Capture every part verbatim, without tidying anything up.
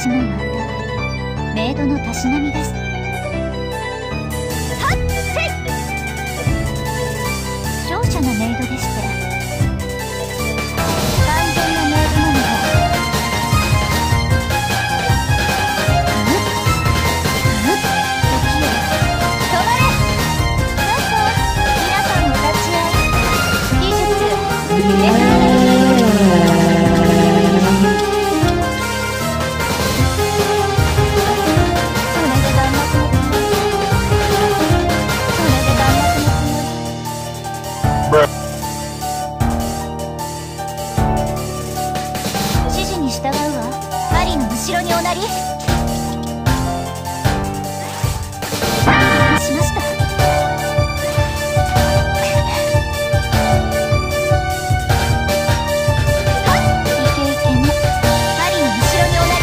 私もまたメイドのたしなみです。はっせい。勝者のメイドでして完全なメイドなので、ふっふっ時よ止まれ。なんと皆さんお立ち会い。技術メカーナル従うわ。ハリーの後ろにおなり。しました。はっイケイケね。ハリーの後ろにおなり。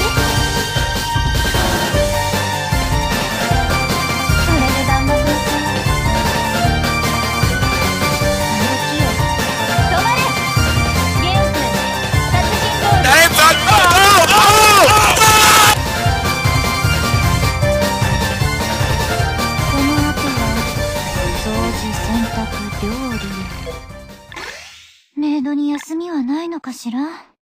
それで弾幕のつもり。歩きよ止まれ。元気殺人行為。この後は掃除、洗濯、料理。メイドに休みはないのかしら。